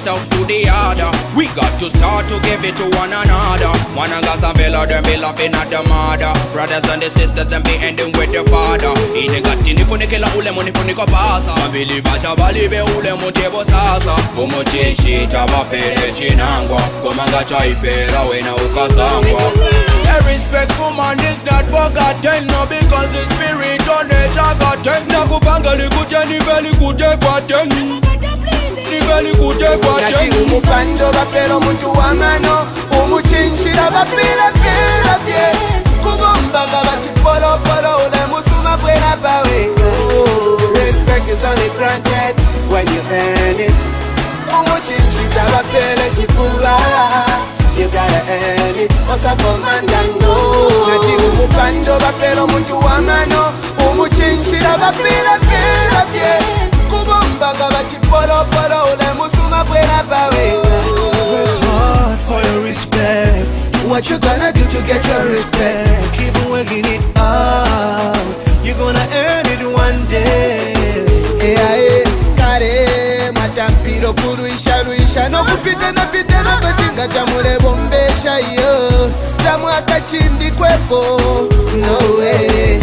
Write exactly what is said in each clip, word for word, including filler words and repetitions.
ourselves to the order. We got to start to give it to one another. One and got some villa, them be laughing at the mother. Brothers and the sisters, them be ending with the father. Ine gatini kuni kila ule muni kuni ko pasa. Mabili bacha bali be ule muti bo sasa. Umu chinshi chaba pere chinangwa. Komanga chaipera wena ukasangwa. The respectful man is not forgotten. No, because the spirit on the forgotten. Nakupanga likute niveli kute kwateni. Niveli kute kwateni. Nati umupando bapero muntu wamano. Umuchinshira bapira pira fye. Kubomba gabachi polo polo. Ule musuma buena bawe. Respect is only granted when you earn it. Umuchinshira bapele chipula. You gotta earn it, osa komandano. Nati umupando bapero muntu wamano. Umuchinshira bapira pira fye. Kubomba gabachi polo polo. Ule musuma buena bawe. Work hard for your respect. What you gonna do to get your respect? Keep working it out. You're gonna earn it one day. Yeah, yeah, kare matampiro kuruisha ruisha. No kupite na pite na patinga jamure bombesha yo. Jamu akachindi kwepo. No way.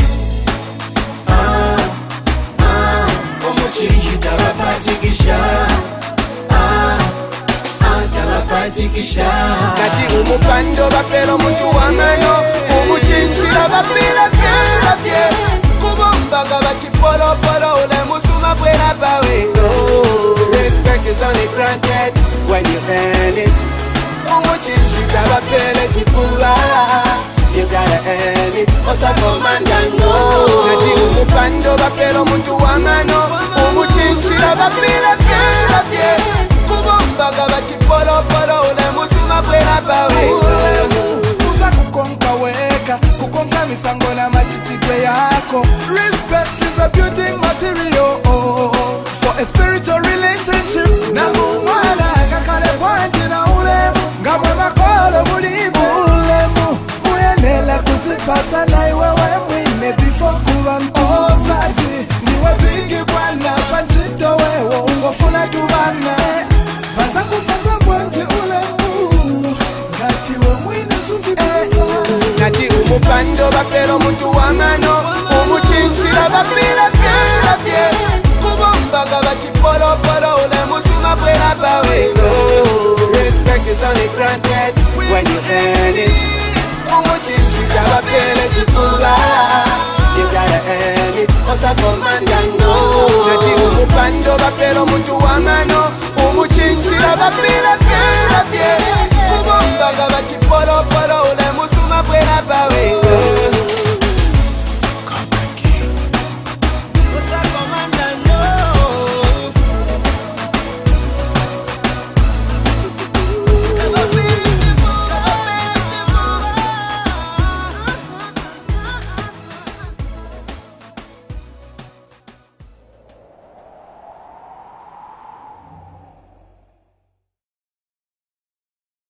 Ah, ah, omuchishi tabapatikisha. Ah, ah, tabapatikisha. Nati umupando bapero muntu wamano. Umuchinshira bapira pira fye. Kubomba gabachi polo polo. Ule musuma buena bawe. Respect is only granted when you earn it. Umuchinshira bapele chipula. You gotta earn it, osa komandano. Nati umupando bapero muntu wamano. Umuchinshira bapira pira fye. Kubomba gabachi polo polo. Ule musuma buena bawe. Uza kukonka weka, kukonka misango na machititwe yako. Respect is a beauty material for a spiritual relationship. Na mwana kakale kwanji na ulemu. Ngamwe makolo mulimu ulemu. Muyenela kuzipasa na iwewe mwine before kuwa mtuzaji. Niwe bigi bwana panchito wewo ungofuna tubana. Baza kupasa kwanji ulemu. Ngatiwe mwine suzi pasa. Nati umupando bapero muntu wamano. Umuchinshira bapira pira fye. Kubomba gabachi polo polo. Ule musuma buena bawe. Respect is only granted when you earn it. Umuchinshira bapele chipula. You gotta earn it, osa komandano. Nati umupando bapero muntu wamano.